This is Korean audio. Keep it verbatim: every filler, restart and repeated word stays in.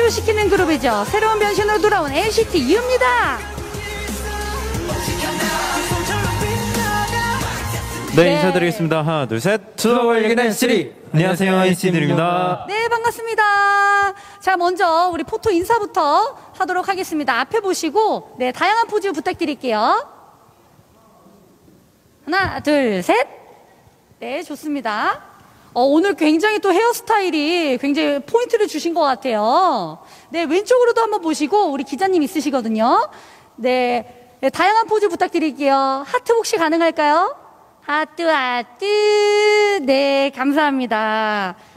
데뷔시키는 그룹이죠. 새로운 변신으로 돌아온 엔시티 U입니다. 네, 네, 인사드리겠습니다. 하나, 둘, 셋. 투더월 얘기는 쓰리. 안녕하세요, 엔시티들입니다. 네, 반갑습니다. 자, 먼저 우리 포토 인사부터 하도록 하겠습니다. 앞에 보시고, 네, 다양한 포즈 부탁드릴게요. 하나, 둘, 셋. 네, 좋습니다. 어, 오늘 굉장히 또 헤어스타일이 굉장히 포인트를 주신 것 같아요. 네, 왼쪽으로도 한번 보시고, 우리 기자님 있으시거든요. 네, 네 다양한 포즈 부탁드릴게요. 하트 혹시 가능할까요? 하트, 하트. 네, 감사합니다.